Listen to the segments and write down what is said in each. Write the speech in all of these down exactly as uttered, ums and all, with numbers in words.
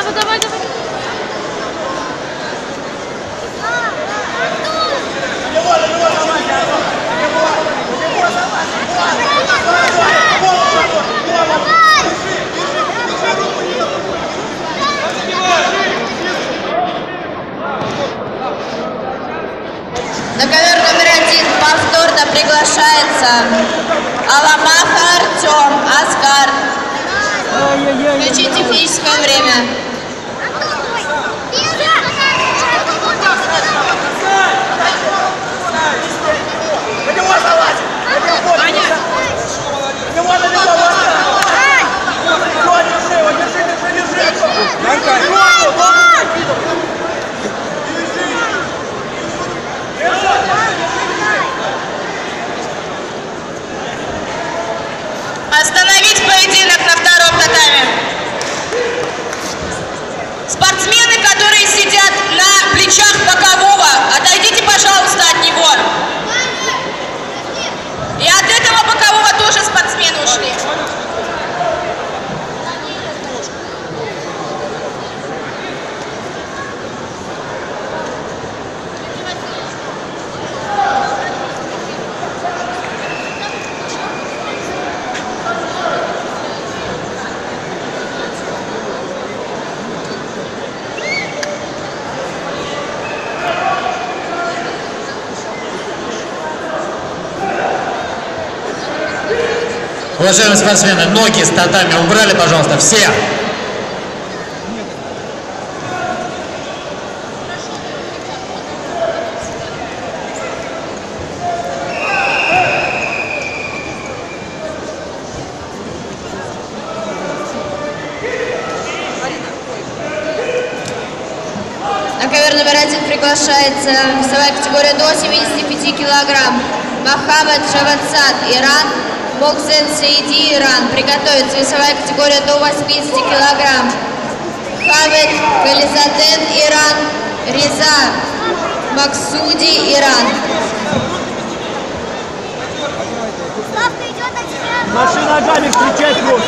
Ну давай, давай. На ковер номер один повторно приглашается Аламаха Артем, Аскар. Включить техническое время. Остановить поединок на втором татаме. Спортсмены, которые сидят на плечах бокового, отойдите, пожалуйста, от него. И от этого бокового тоже спортсмены ушли. Уважаемые спортсмены, ноги с татами убрали, пожалуйста, все. На ковер номер один приглашается весовая категория до семидесяти пяти килограмм. Мохаммед Шаватсад, Иран. Моксен Саиди, Иран. Приготовиться. Весовая категория до восьмидесяти килограмм. Хамед Кализаден, Иран. Реза Максуди, Иран. Маши ногами встречать рук.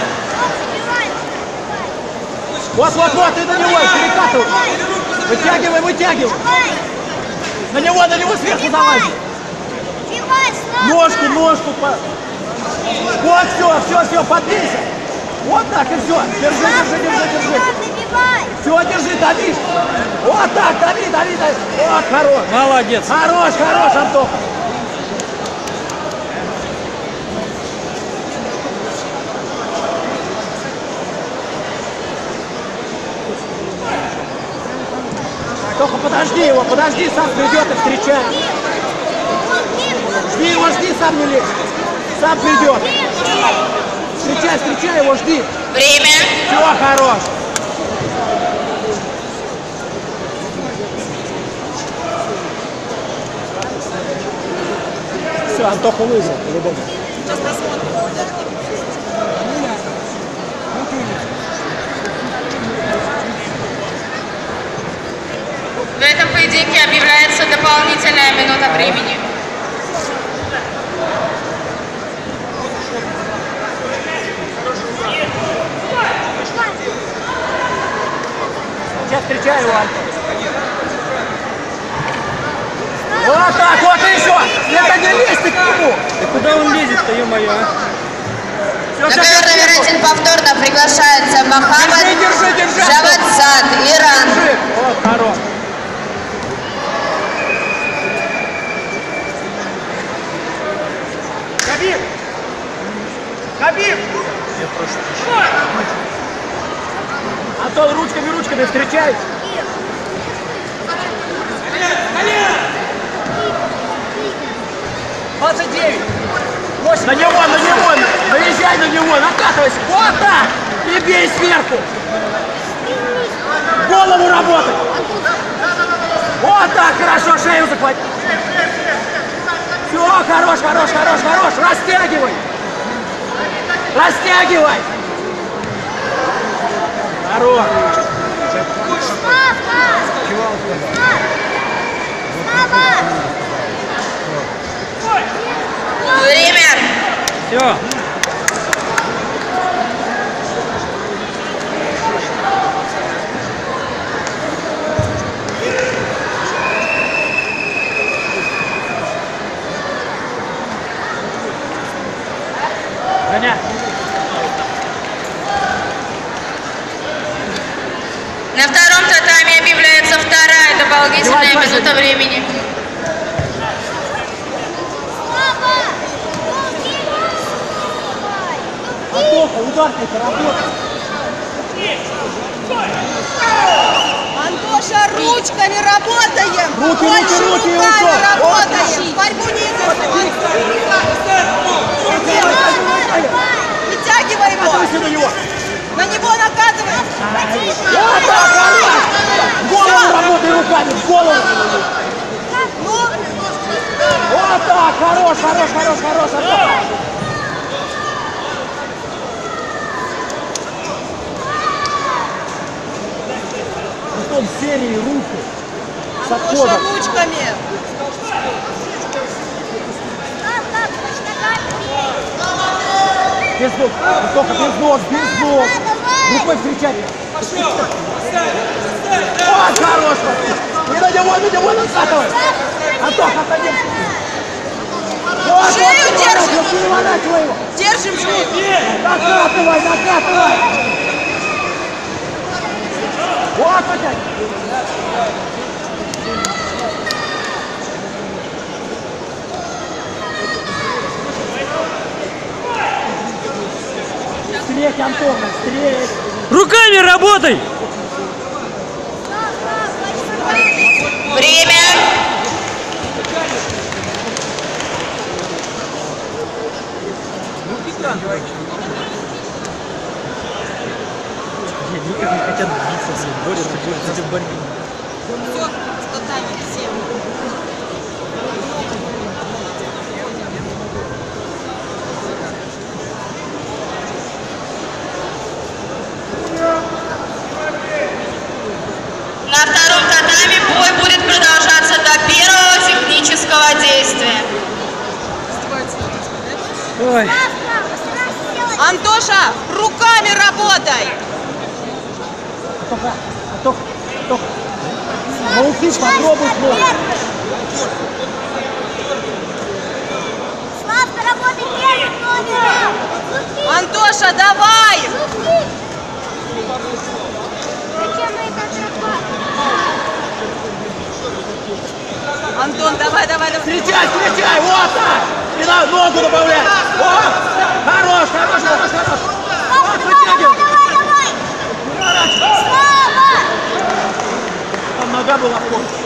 Вот, вот, вот, и на него, перекатывай. Вытягивай, вытягивай. На него, на него сверху залазь. Ножку, ножку. Вот, все, все, все, подбейся. Вот так и все. Держи, держи, держи, держи. Все, держи, дави. Вот так, дави, дави, дави. Вот, хорош. Молодец. Хорош, хорош, Антоха. Только подожди его, подожди, сам придет и встречает. Жди его, жди, сам не лезь. Сам придет. Встречай, встречай его, жди. Время. Все, хорош. Все, Антоха выиграл, по-любому. Сейчас посмотрим. В этом поединке объявляется дополнительная минута времени. Сейчас встречай его, Антон. Вот так, вот и еще. Это не лезь ты к нему. И куда он лезет-то, ё-моё, а? На ковер номер один повторно приглашается Мохаммед Держи, держи, держи. Шаватсад, Иран. Держи. Вот, хорош. Хабиб! Хабиб! Антон, ручками, ручками встречай. двадцать девять. На него, на него, наезжай на него, накатывайся. Вот так! И бей сверху. Голову работай. Вот так, хорошо, шею захвати. Все, хорош, хорош, хорош, хорош. Растягивай. Растягивай. Хорош. Время. Все. На втором татаме объявляется вторая дополнительная минута времени. Антоха, ударника, работай. Антоша, ручками работаем! Руки, Больше руки, руки, руками руки. работаем! Борьбу не идем! Вытягивай его! Накатывайся на него. На него накатывай! Вот так, хорош. В голову работай руками, в голову. Ну, Вот так, хорош, хорош, хорош, хорош, Антоха. Потом серии руки с Антоша, отходом. ручками! Без ног, Антоха, без ног, без ног. Рукой встречать. Вот, хорош. Не на него, на него накатывай. Антоха, отойди. Вот, Шею вот, держи. вот, не выворачивай его. Держим шею! Накатывай, накатывай. Вот, опять. Встреть, Антоха, встреть. Руками работай! Время. Никак не хотят биться, борются, борются в борьбе. Все, что там все. На втором татаме бой будет продолжаться до первого технического действия. Ой. Антоша, руками работай! Антоха, Антоха, Антоха. Научись, попробуй снова. Славка, работай первым номером! Антоша, давай! Зачем мы это отрабатываем? Антон, давай, давай, давай! Встречай, встречай, вот так. И на ногу добавляй. Вот. Хорош, хорош, хорош, хорош. Вот, вытягивай. Давай, давай! Не наворачивай. Слава! Там нога была в корпус.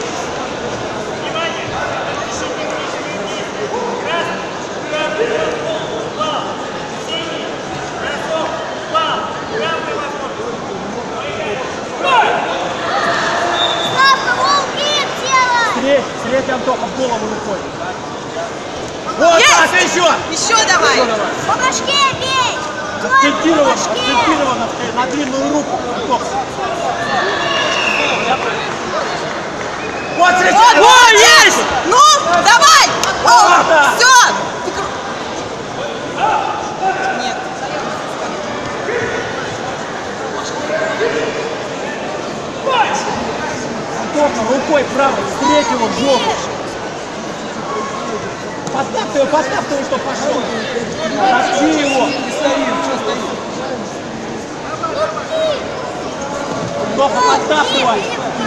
Славка, волки тело! Встреть, встреть, Антоха, в голову рукой. Вот Есть! так, и еще. Еще давай! Еще давай. По башке бей! Акцентированно, По башке! акцентированно на длинную руку. Антоха. Вот, встречай. Вот, вот вот, так. есть! Ну, давай! Вот так. Все! Нет. Антоха, рукой правой, встреть его в жопу. Подтаптывай, подтаптывай, что пошел. Топчи его. Антоха, подтаптывай.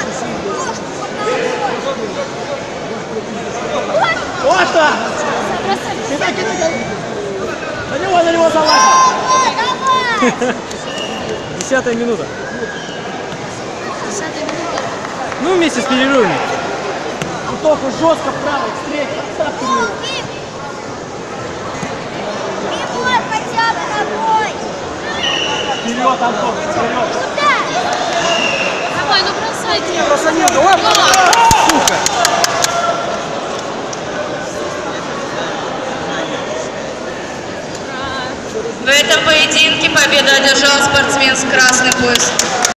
Вот так. Кидай, кидай, кидай. На него, на него залазь. Давай, давай! Десятая минута. Ну, вместе с перерывами. Антоха, жестко правой, встреть, подтаптывай его. Волки! Бегой хотя бы ногой! Вперед, Антон, вперед. Куда? Давай, ну бросайте. Просто нет, давай. Сука. В этом поединке победу одержал спортсмен с красным поясом.